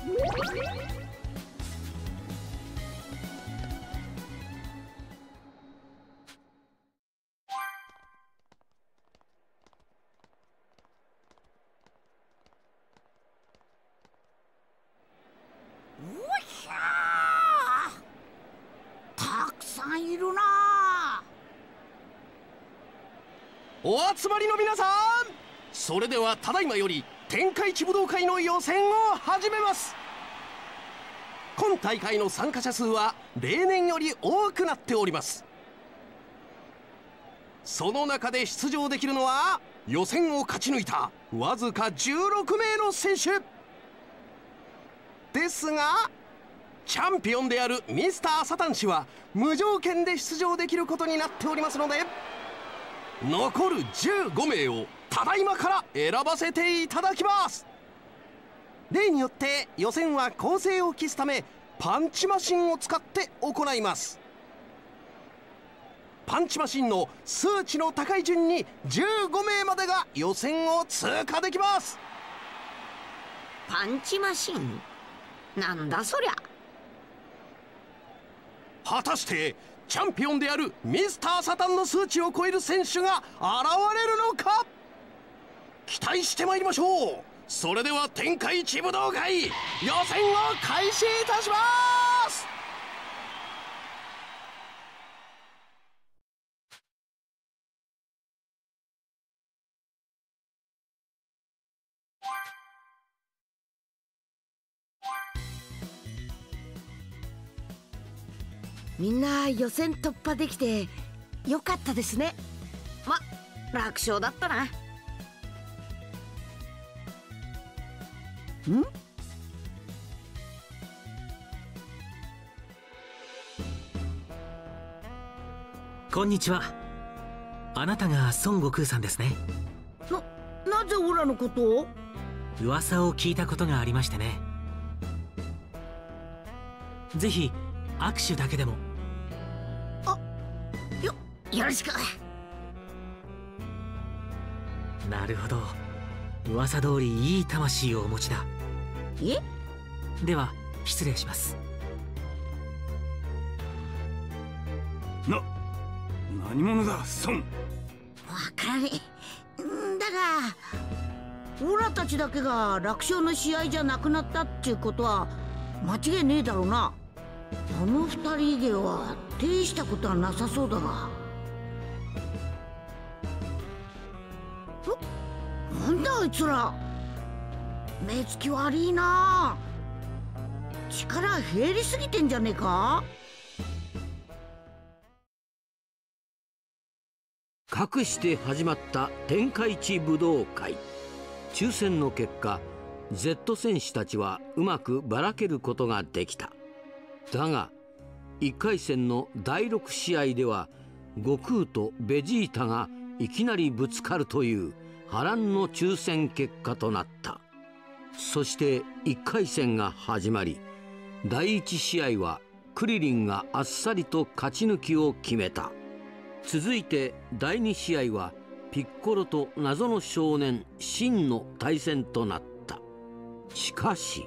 たくさんいるな。 お集まりの皆さん、それではただいまより天下一武道会の予選を始めます。今大会の参加者数は例年より多くなっております。その中で出場できるのは予選を勝ち抜いたわずか16名の選手ですが、チャンピオンであるミスターサタン氏は無条件で出場できることになっておりますので、残る15名をただいまから選ばせていただきます。例によって予選は公正を期すためパンチマシンを使って行います。パンチマシンの数値の高い順に15名までが予選を通過できます。 パンチマシンなんだそりゃ。 果たしてチャンピオンであるミスターサタンの数値を超える選手が現れるのか、期待してまいりましょう。それでは天下一武道会予選を開始いたします。 みんな予選突破できてよかったですね。ま、楽勝だったな。 こんにちは。あなたが孫悟空さんですね。 なぜオラのことを？ 噂を聞いたことがありましてね。ぜひ握手だけでも。 よろしく。 なるほど、噂通りいい魂をお持ちだ。 え？ では失礼します。 何者だ孫？ わからねえ。だがオラたちだけが楽勝の試合じゃなくなったっていうことは間違いねえだろうな。あの二人以外は大したことはなさそうだが。なんだあいつら、目つき悪いな。力減りすぎてんじゃねえか。 かくして始まった天下一武道会。抽選の結果 Z 戦士たちはうまくばらけることができた。だが1回戦の第6試合では悟空とベジータがいきなりぶつかるという波乱の抽選結果となった。そして1回戦が始まり、第1試合はクリリンがあっさりと勝ち抜きを決めた。続いて第2試合はピッコロと謎の少年シンの対戦となった。しかし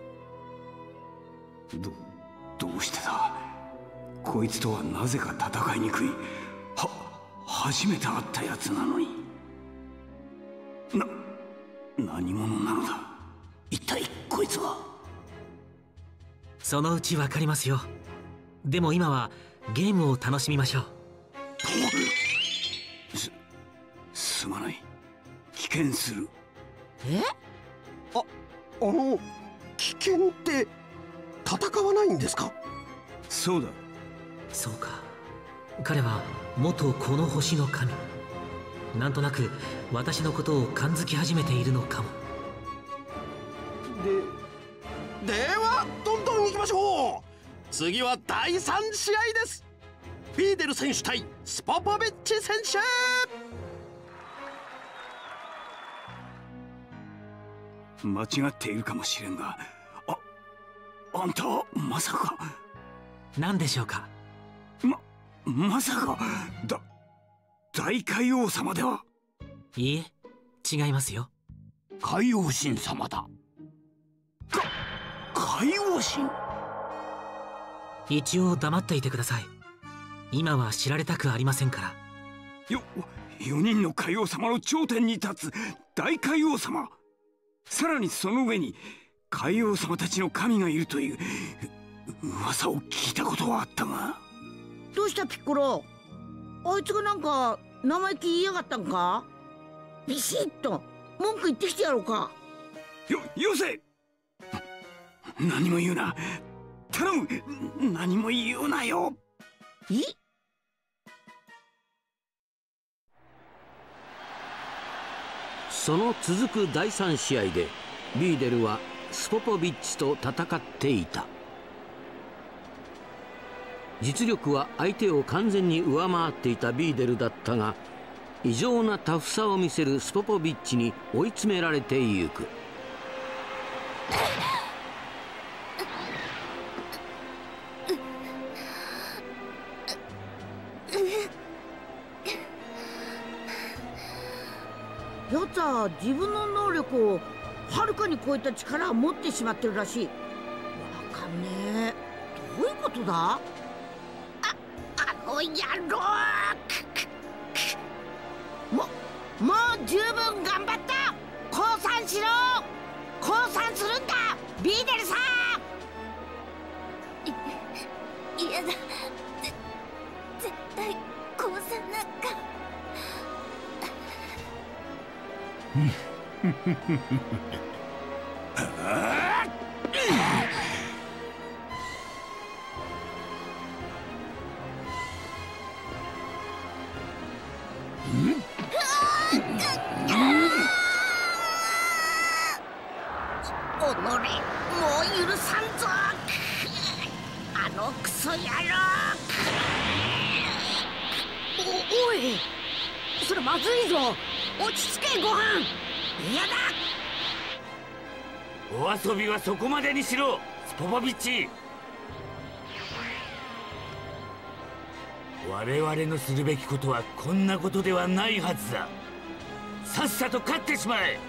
どうしてだ。こいつとはなぜか戦いにくい。初めて会ったやつなのに。何者なのだ一体こいつは。 そのうちわかりますよ。でも今はゲームを楽しみましょう。 すまない。危険する。 危険って戦わないんですか？ そうだ。 そうか、彼は元この星の神。なんとなく私のことを感づき始めているのかも。 ではどんどん行きましょう。次は第3試合です。フィーデル選手対スポポビッチ選手。 間違っているかもしれんが、あんたはまさか。 何でしょうか？ まさか大海王様では？ いいえ、違いますよ。 海王神様だ。海海王神。 一応黙っていてください。今は知られたくありませんから。 4人の海王様の頂点に立つ大海王様、さらにその上に海王様たちの神がいるという噂を聞いたことはあったが。 どうしたピッコロ、あいつがなんか生意気言いやがったんか？ビシッと文句言ってきてやろうか。 よせ。何も言うな、頼む。何も言うなよ。 その続く第3試合でビーデルはスポポビッチと戦っていた。実力は相手を完全に上回っていたビーデルだったが、異常なタフさを見せるスポポビッチに追い詰められてゆく。 やつは自分の能力をはるかに超えた力を持ってしまってるらしい。わかんねえ。どういうことだ？あの野郎！もう十分頑張った。降参しろ。降参するんだビーデルさん。 嫌だ。絶対降参なんか。 おのれ、もう許さんぞ。あのクソ野郎。おい、それまずいぞ。落ち着けご飯。嫌だ。 お遊びはそこまでにしろ、スポポビッチ。我々のするべきことはこんなことではないはずだ。さっさと勝ってしまえ。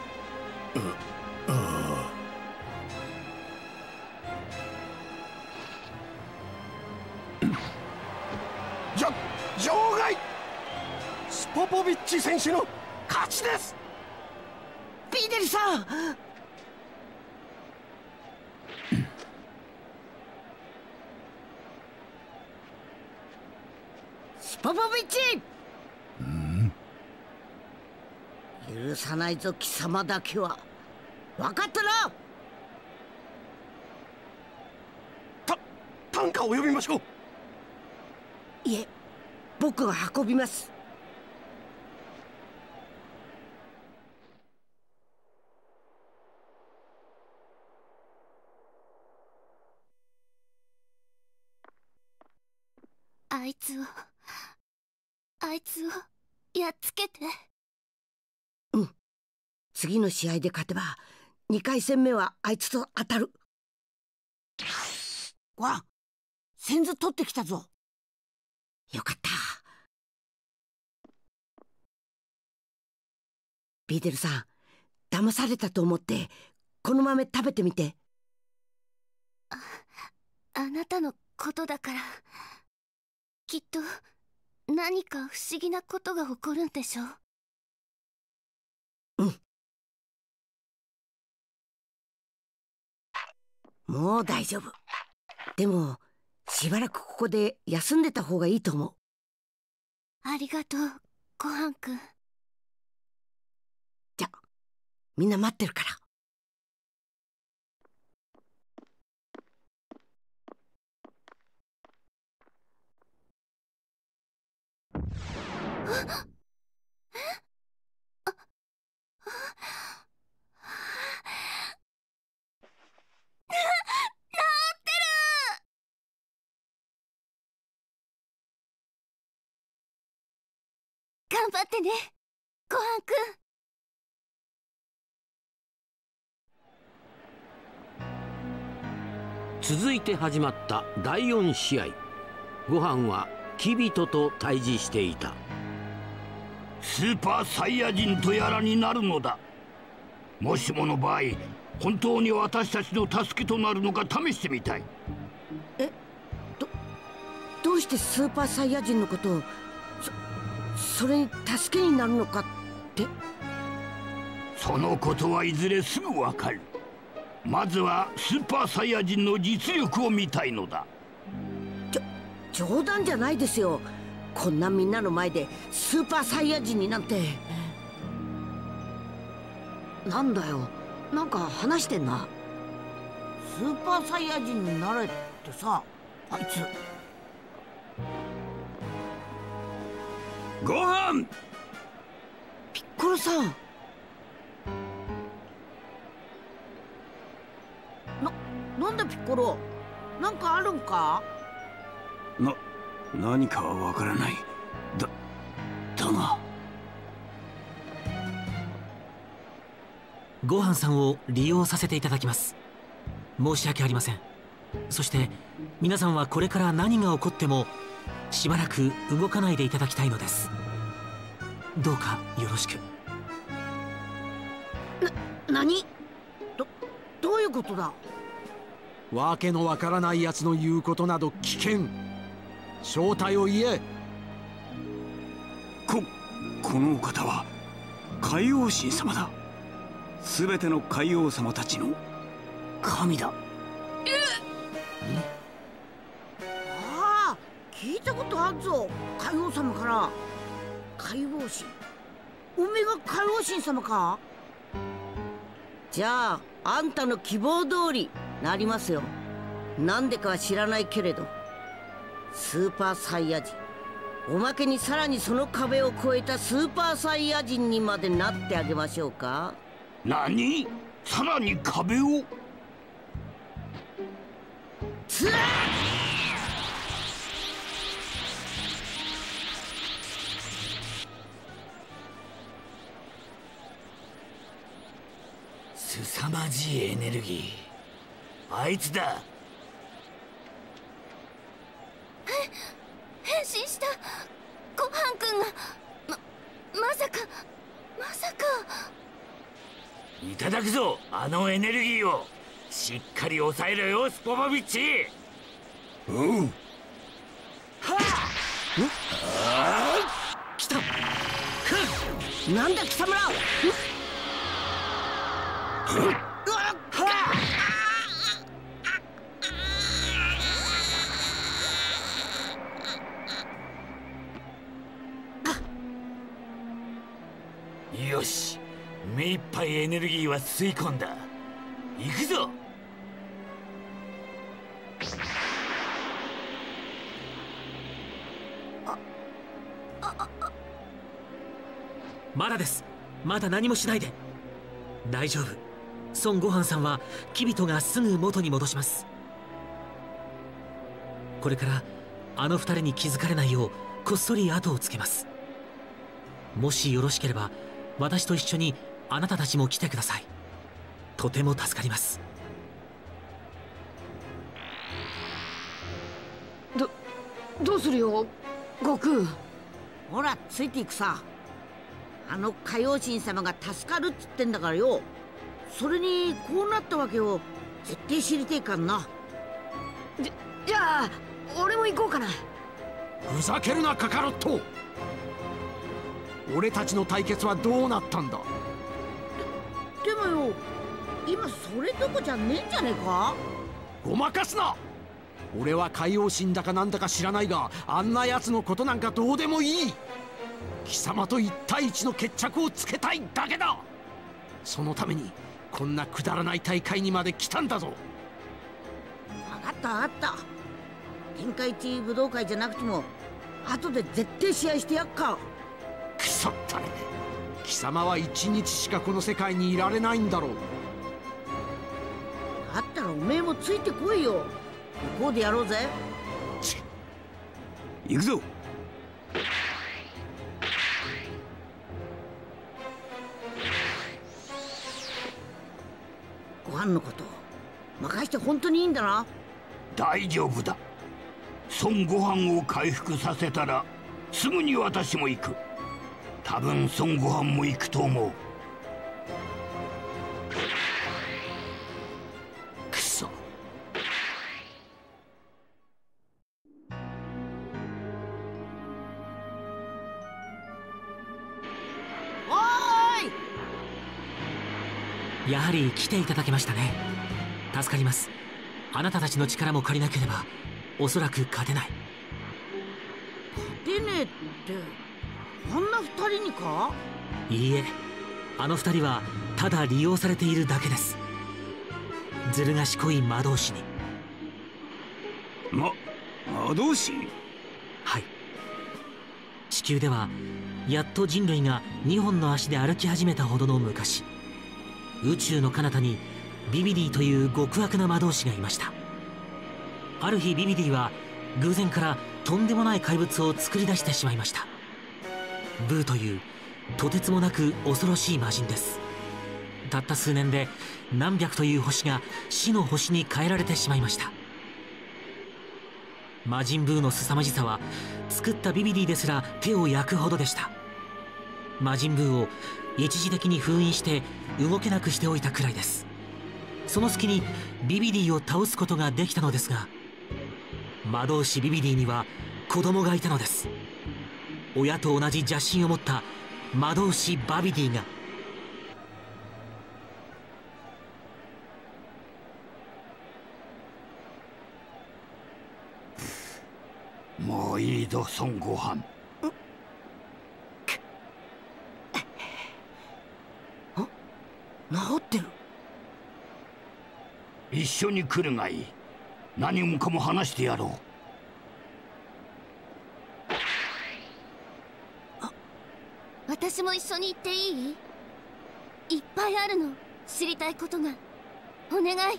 場外。スポポビッチ選手の勝ちです。 ビーデルさん。スポポビッチ。許さないぞ貴様だけは。分かったな。 担架を呼びましょう。 いえ、僕が運びます。 あいつをやっつけて。 うん。次の試合で勝てば2回戦目はあいつと当たる。わ、先頭取ってきたぞ。よかった。ビーデルさん、騙されたと思ってこの豆食べてみて。 あなたのことだから、きっと何か不思議なことが起こるんでしょう。 うん。もう大丈夫。でもしばらくここで休んでた方がいいと思う。 ありがとう、ごはんくん。 じゃ、みんな待ってるから。 頑張ってね、ごはんくん。続いて始まった第4試合。ごはんはキビトと対峙していた。 スーパーサイヤ人とやらになるのだ。もしもの場合、 本当に私たちの助けとなるのか試してみたい。 どうしてスーパーサイヤ人のことをそれに助けになるのかって。 そのことはいずれすぐわかる。まずはスーパーサイヤ人の実力を見たいのだ。 冗談じゃないですよ。こんなみんなの前でスーパーサイヤ人になんて。なんだよ、なんか話してんな。スーパーサイヤ人になれってさ、あいつ。 ご飯。 ピッコロさん。なんだピッコロ、なんかあるんか。 何かはわからない。だがごはんさんを利用させていただきます。申し訳ありません。そして皆さんはこれから何が起こってもしばらく動かないでいただきたいのです。どうかよろしく。 何？どういうことだ。 わけのわからないやつの言うことなど危険。正体を言え。 このお方は海王神様だ。すべての海王様たちの神だ。 ああ、聞いたことあるぞ。海王様から。海王神、おめえが海王神様か。じゃああんたの希望通りなりますよ。なんでかは知らないけれど、スーパーサイヤ人、おまけにさらにその壁を越えたスーパーサイヤ人にまでなってあげましょうか。 何？さらに壁を？ つらっ！ 凄まじいエネルギー。あいつだ。 変身したごはんくんがまさかいただくぞ、あのエネルギーを。しっかり抑えろよ、スポポビッチ。 おう。 はあ！来た！なんだ貴様ら！ よし、目いっぱいエネルギーは吸い込んだ。行くぞ。 まだです。まだ何もしないで。大丈夫。孫悟飯さんはキビトがすぐ元に戻します。これからあの二人に気づかれないようこっそり後をつけます。もしよろしければ私と一緒にあなたたちも来てください。とても助かります。 どうするよ悟空。ほらついていくさ。あの海王神様が助かるっつってんだからよ。それにこうなったわけを絶対知りてえかんな。じゃあ俺も行こうかな。 ふざけるなカカロット。俺たちの対決はどうなったんだ。 でもよ、今それどこじゃねえんじゃねえか。 ごまかすな。俺は海王神だかなんだか知らないが、あんな奴のことなんかどうでもいい。貴様と一対一の決着をつけたいだけだ。そのためにこんなくだらない大会にまで来たんだぞ。 分かった分かった。天下一武道会じゃなくても後で絶対試合してやっか。 くそったれ。貴様は一日しかこの世界にいられないんだろう。 だったらおめえもついてこいよ。向こうでやろうぜ。 行くぞ。 ご飯のこと任して本当にいいんだな。 大丈夫だ。孫悟飯を回復させたらすぐに私も行く。多分孫悟飯も行くと思う。 やはり来ていただけましたね。助かります。あなたたちの力も借りなければおそらく勝てない。 勝てねえってあんな二人にか？ いいえ、あの二人はただ利用されているだけです。ずる賢い魔導士に。 魔導士？ はい。地球ではやっと人類が2本の足で歩き始めたほどの昔、宇宙の彼方にビビディという極悪な魔導士がいました。ある日ビビディは偶然からとんでもない怪物を作り出してしまいました。ブーというとてつもなく恐ろしい魔人です。たった数年で何百という星が死の星に変えられてしまいました。魔人ブーの凄まじさは作ったビビディですら手を焼くほどでした。魔人ブーを一時的に封印して動けなくしておいたくらいです。その隙にビビディを倒すことができたのですが、魔導士ビビディには子供がいたのです。親と同じ邪心を持った魔導士バビディが。 もういいぞ孫悟飯。 治ってる。 一緒に来るがいい。何もかも話してやろう。私も一緒に行っていい？いっぱいあるの、知りたいことが。お願い。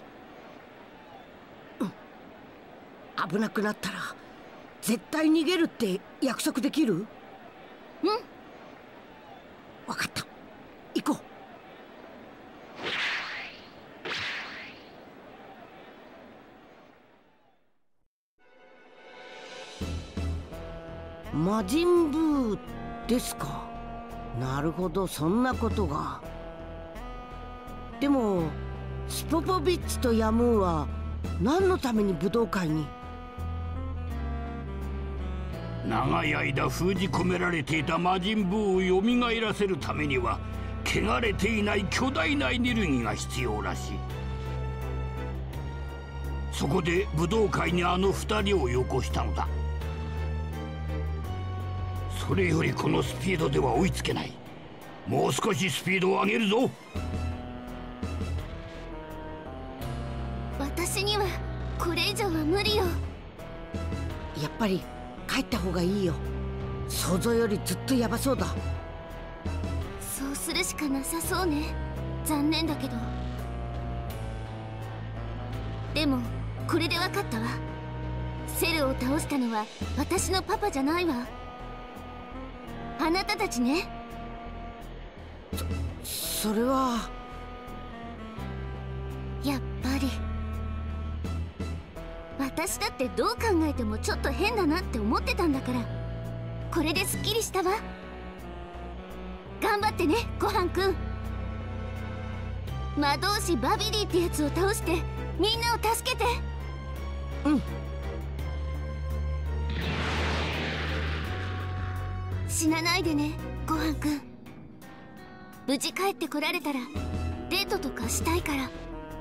危なくなったら絶対逃げるって約束できる？分かった、行こう。魔人ブーですか。なるほど、そんなことが。でもスポポビッチとヤムーは何のために武道会に？ 長い間封じ込められていた魔人ブーを蘇らせるためには汚れていない巨大なエネルギーが必要らしい。そこで武道会にあの二人をよこしたのだ。それよりこのスピードでは追いつけない。もう少しスピードを上げるぞ。 私にはこれ以上は無理よ。 やっぱり帰った方がいいよ。想像よりずっとヤバそうだ。 そうするしかなさそうね。残念だけど。でもこれで分かったわ。セルを倒したのは私のパパじゃないわ。あなたたちね。 それはやっぱり私だってどう考えてもちょっと変だなって思ってたんだから、これですっきりしたわ。頑張ってね、ごはんくん。魔導士バビディってやつを倒してみんなを助けて。死なないでね、ごはんくん。無事帰ってこられたらデートとかしたいから。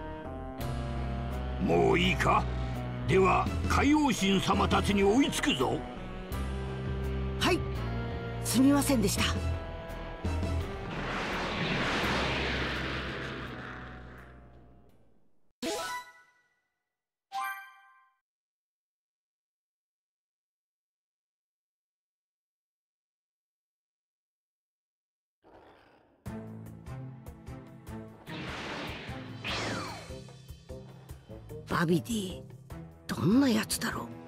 もういいか。では海王神様たちに追いつくぞ。 はい、すみませんでした。バビディ、どんなやつだろ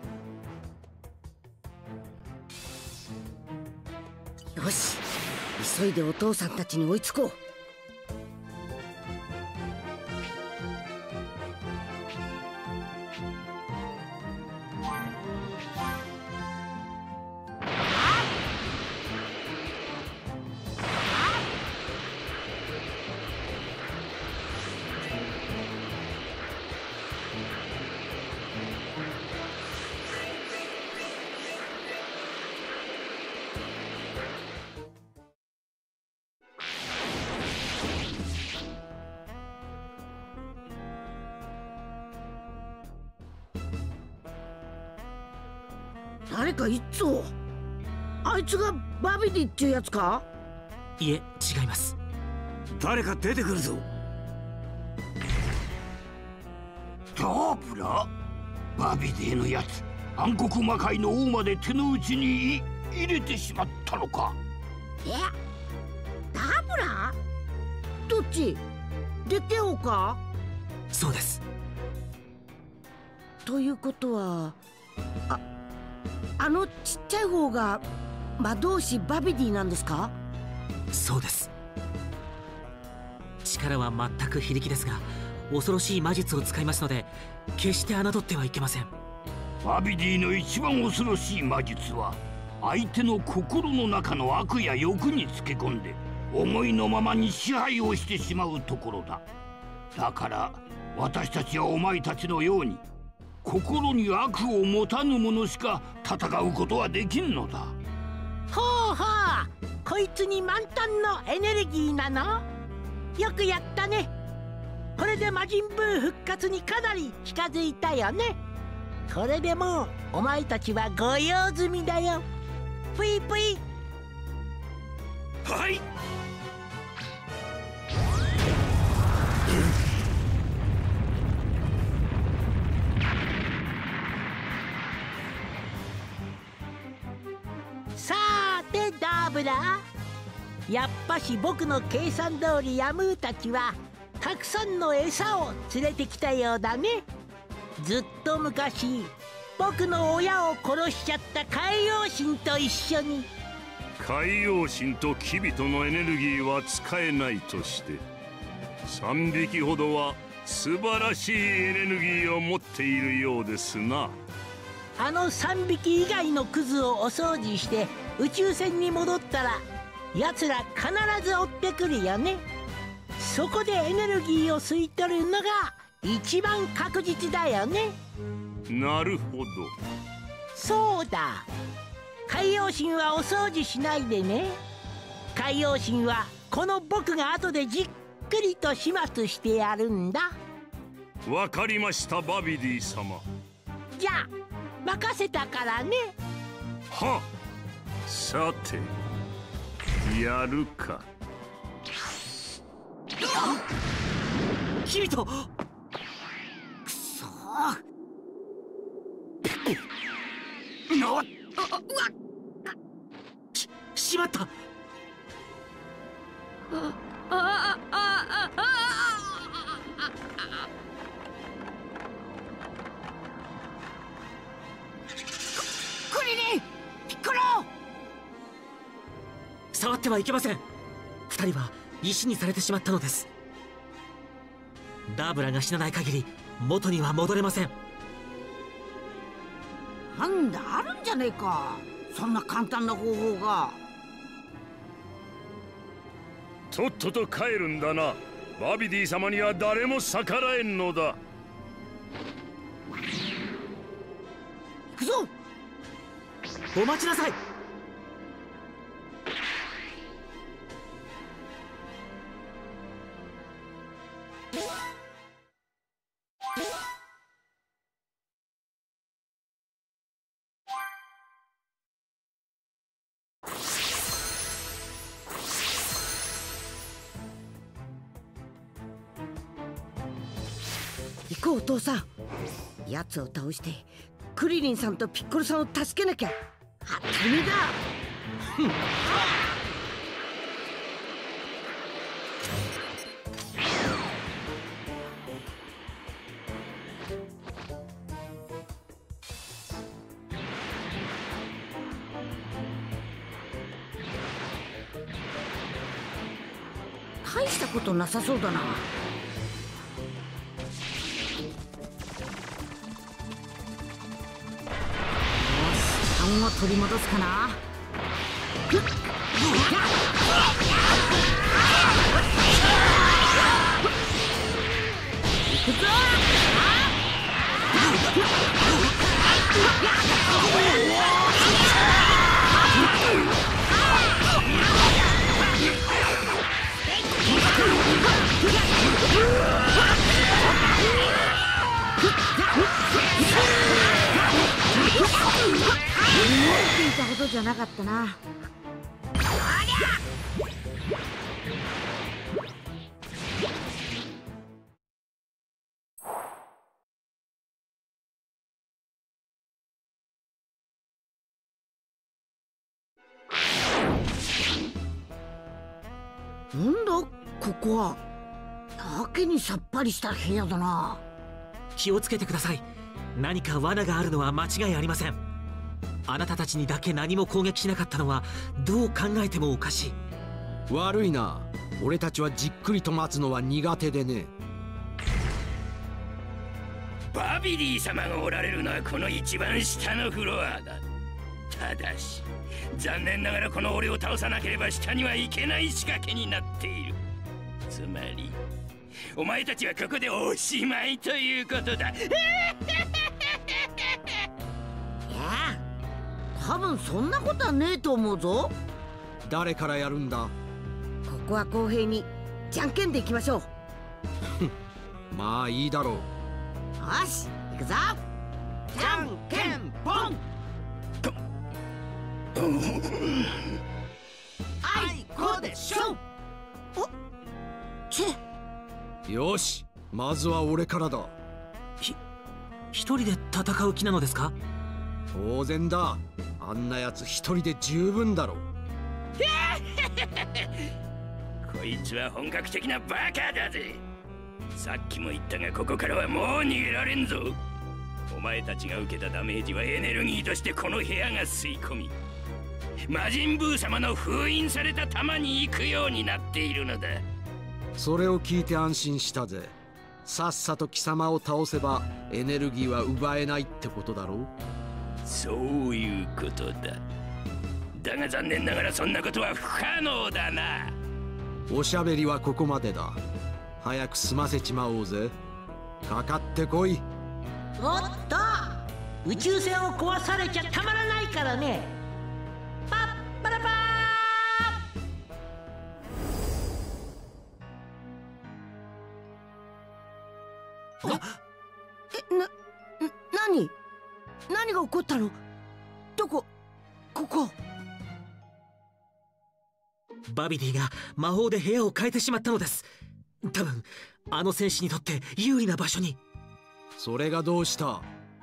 う。よし、急いでお父さんたちに追いつこう。 誰かいつを。あいつがバビディっていうやつか？ いえ、違います。 誰か出てくるぞ。 ダーブラ？バビディのやつ、暗黒魔界の王まで手の内に入れてしまったのか。 ダブラ？どっち？でっけえ方か？ そうです。 ということは、あのちっちゃい方が魔導士バビディなんですか？ そうです。力は全く非力ですが、恐ろしい魔術を使いますので、決して侮ってはいけません。 バビディの一番恐ろしい魔術は、相手の心の中の悪や欲につけ込んで思いのままに支配をしてしまうところだ。だから私たちはお前たちのように心に悪を持たぬ者しか戦うことはできんのだ。 ほうほう、こいつに満タンのエネルギーなの？よくやったね。これで魔人ブー復活にかなり近づいたよね。これでもうお前たちはご用済みだよ。ぷいぷい。 はい。 さーてダーブラ、やっぱし僕の計算通りヤムーたちはたくさんの餌を連れてきたようだね。ずっと昔僕の親を殺しちゃった海洋神と一緒に。 海洋神とキビトのエネルギーは使えないとして3匹ほどは素晴らしいエネルギーを持っているようですな。 あの3匹以外のクズをお掃除して宇宙船に戻ったら奴ら必ず追ってくるよね。そこでエネルギーを吸い取るのが一番確実だよね。 なるほど。 そうだ、海洋神はお掃除しないでね。海洋神はこの僕が後でじっくりと始末してやるんだ。 わかりました、バビディ様。 じゃあ任せたからね。 はっ、さてやるか。 キビト、くそしまった。 クリリン、ピッコロ。 触ってはいけません。2人は石にされてしまったのです。ダーブラが死なない限り元には戻れません。 なんだ、あるんじゃねえか、そんな簡単な方法が。 とっとと帰るんだな。バビディ様には誰も逆らえんのだ。 行くぞ。 お待ちなさい。 行こうお父さん。奴を倒してクリリンさんとピッコロさんを助けなきゃ。当たりだ。大したことなさそうだな。を取り戻すかな。行くぞ。 たほどじゃなかったな。なんだここは。やけにさっぱりした部屋だな。 気をつけてください。何か罠があるのは間違いありません。あなたたちにだけ何も攻撃しなかったのはどう考えてもおかしい。 悪いな。俺たちはじっくりと待つのは苦手でね。 バビリー様がおられるのはこの一番下のフロアだ。ただし残念ながらこの俺を倒さなければ下には行けない仕掛けになっている。つまりお前たちはここでおしまいということだ。 いや多分そんなことはねえと思うぞ。 誰からやるんだ？ ここは公平にじゃんけんでいきましょう。 まあいいだろう。 よし行くぞ。じゃんけんぽん。あいこでしょ。おちぇ。 よし、まずは俺からだ。 一人で戦う気なのですか？ 当然だ。あんなやつ一人で十分だろう。 こいつは本格的なバカだぜ。さっきも言ったがここからはもう逃げられんぞ。お前たちが受けたダメージはエネルギーとしてこの部屋が吸い込み、魔人ブー様の封印された玉に行くようになっているのだ。 それを聞いて安心したぜ。さっさと貴様を倒せばエネルギーは奪えないってことだろう。 そういうことだ。だが残念ながらそんなことは不可能だな。 おしゃべりはここまでだ。早く済ませちまおうぜ。かかってこい。 おっと、宇宙船を壊されちゃたまらないからね。パッパラパー。何が起こったの？ここ。 バビディが魔法で部屋を変えてしまったのです。多分あの戦士にとって有利な場所に。 それがどうした？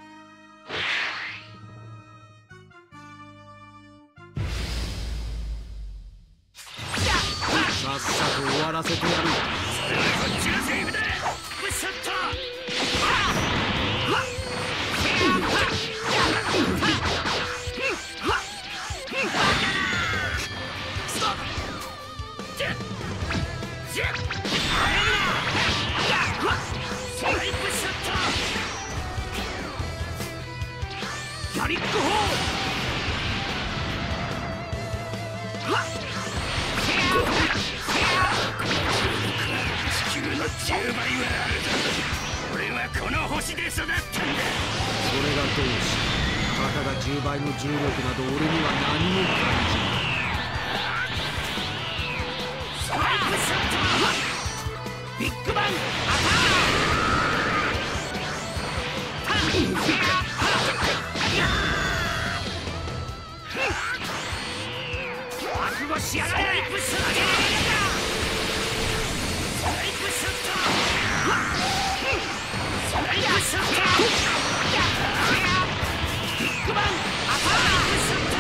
さっさと終わらせてやる。 それはこっちのセリフだ。ブッショット。 ガリック砲。 地球の10倍はあるだろう。俺はこの星で育ったんだ。 それがどうしたかが10倍の重力など俺には何も感じない。 スパイクショット。ビッグバンアタック。覚悟しやがれ。スパイクショット。スパイクショット。スパイクショット。ビッグバンアタックショット。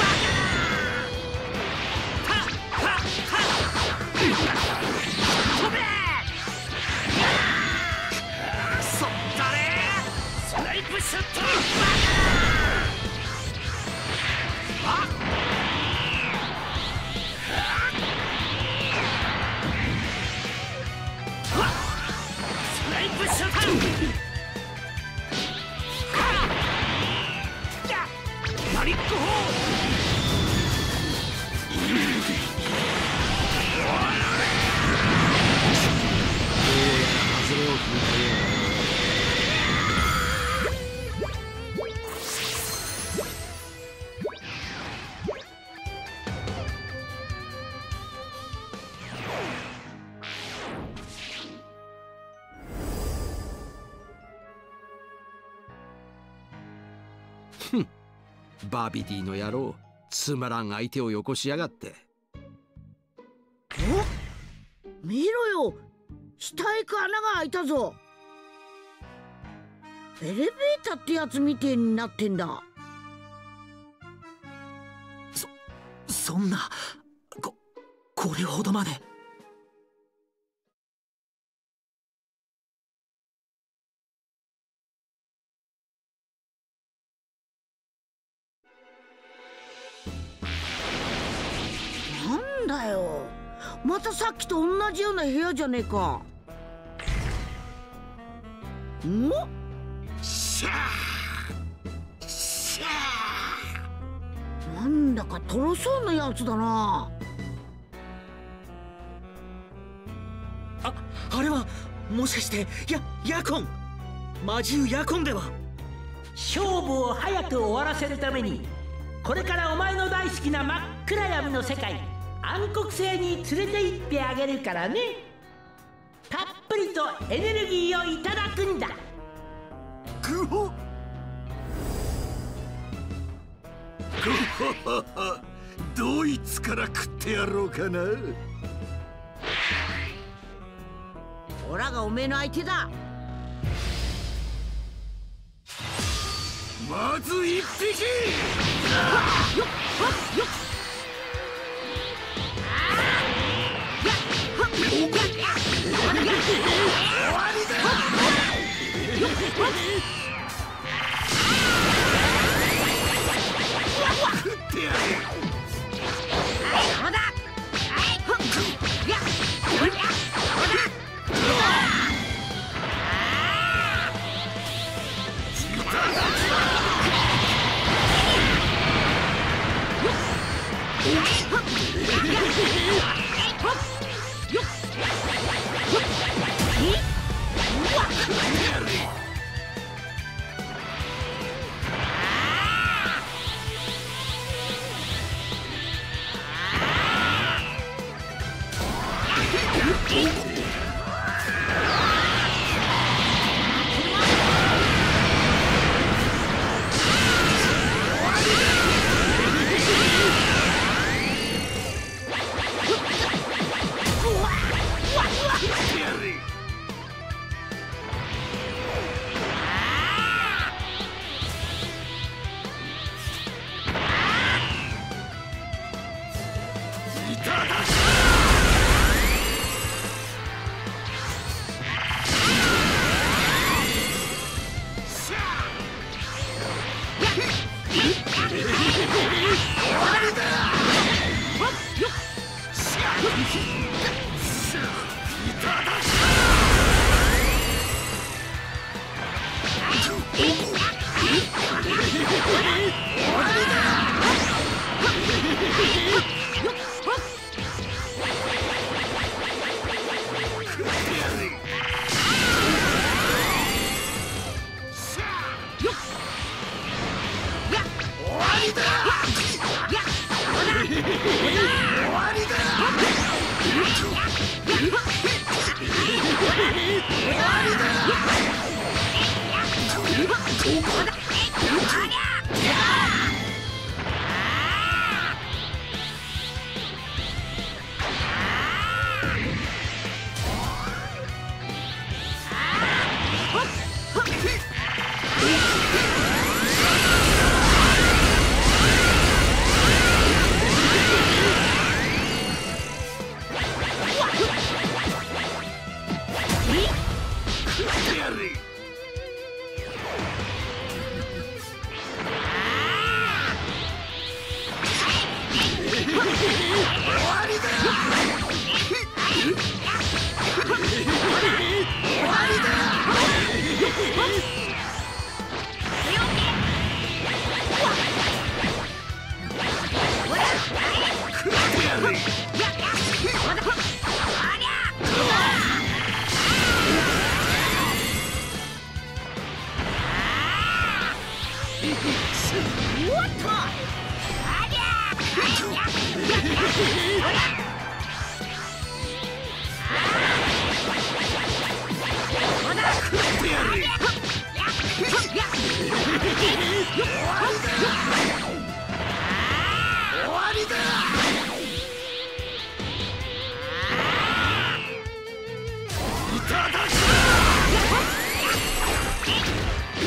飛べ。そったれ。スナイプショット。マリック砲。 外れを引いたようだ。バビディの野郎、 つまらん相手をよこしやがって。 お、見ろよ、下へ行く穴が開いたぞ。エレベーターってやつみてえになってんだ。 そんなこれほどまで。 なんだよ、またさっきと同じような部屋じゃねえか。ん？ しゃーしゃー、なんだかとろそうなやつだな。 あれはもしかしてヤコン、魔獣ヤコンでは。 勝負を早く終わらせるために、これからお前の大好きな真っ暗闇の世界暗黒星に連れて行ってあげるからね。たっぷりとエネルギーをいただくんだ。 グホドイツから食ってやろうかな。 オラがおめえの相手だ。 まず一匹。 よっよっ。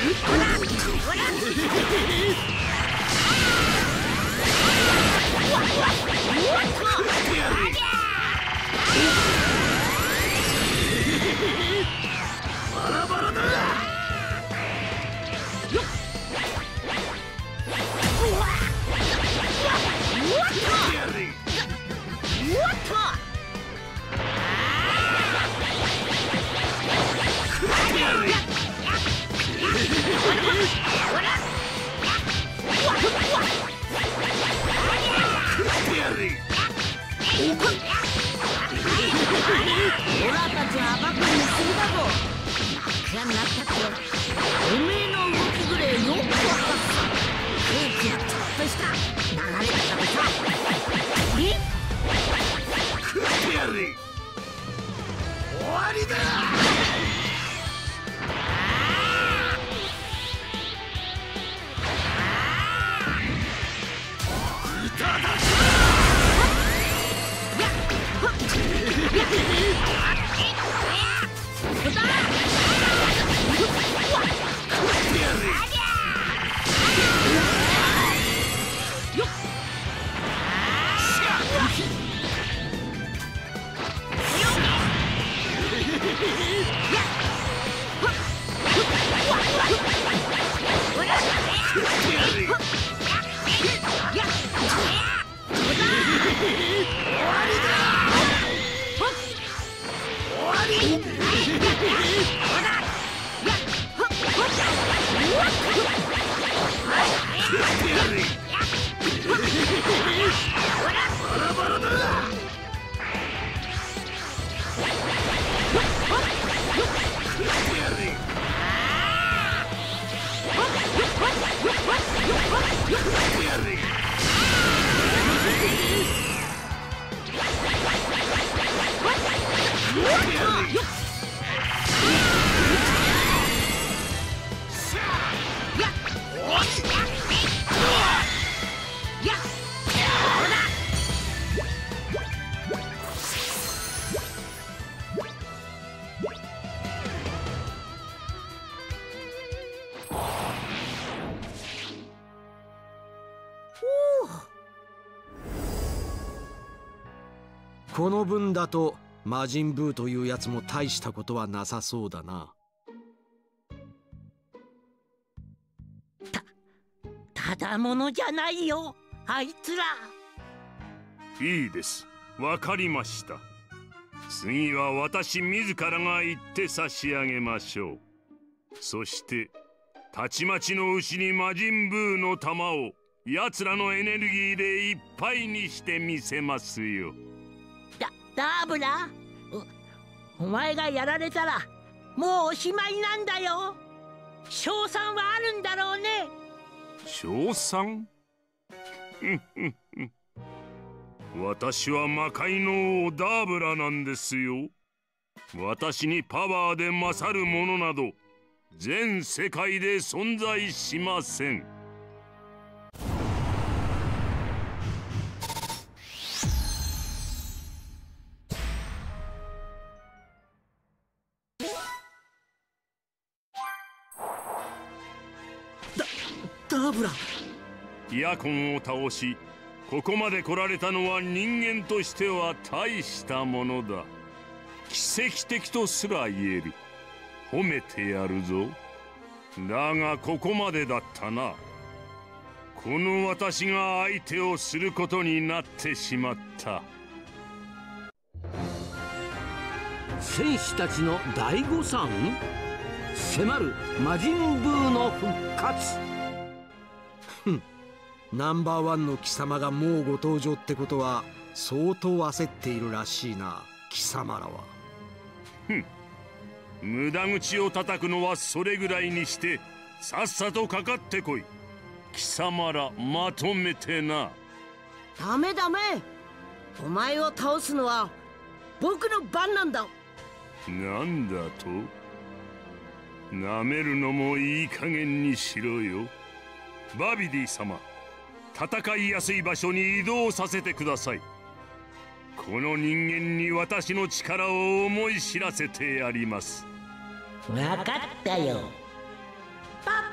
バラバラだ。 オラたちは暴くにすぎだぞ。真っ暗になったっておめえの動きぐらいよくわかった。空気がちょっとした流れ方でさ。 食ってやれ。終わりだ。いただく。 この分だと魔人ブーというやつも大したことはなさそうだな。 ただものじゃないよあいつら。 いいです、わかりました。次は私自らが行って差し上げましょう。そしてたちまちのうちに魔人ブーの玉を奴らのエネルギーでいっぱいにしてみせますよ。 ダーブラ、お前がやられたらもうおしまいなんだよ。賞賛はあるんだろうね。 賞賛？私は魔界の王ダーブラなんですよ。私にパワーで勝るものなど全世界で存在しません。 ダーブラ。 ヤコンを倒しここまで来られたのは人間としては大したものだ。奇跡的とすら言える。褒めてやるぞ。だがここまでだったな。この私が相手をすることになってしまった。 戦士たちの大誤算？迫る魔人ブーの復活。 ナンバーワンの貴様がもうご登場ってことは相当焦っているらしいな、貴様らは。 無駄口を叩くのはそれぐらいにしてさっさとかかってこい。貴様らまとめてな。 ダメダメ、お前を倒すのは僕の番なんだ。 なんだと？なめるのもいい加減にしろよ。バビディ様、戦いやすい場所に移動させてください。この人間に私の力を思い知らせてやります。 わかったよ。パ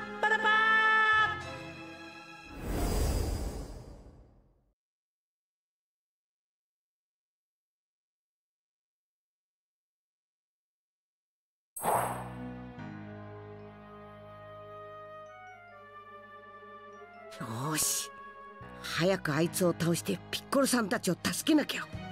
よし、早くあいつを倒してピッコロさんたちを助けなきゃ。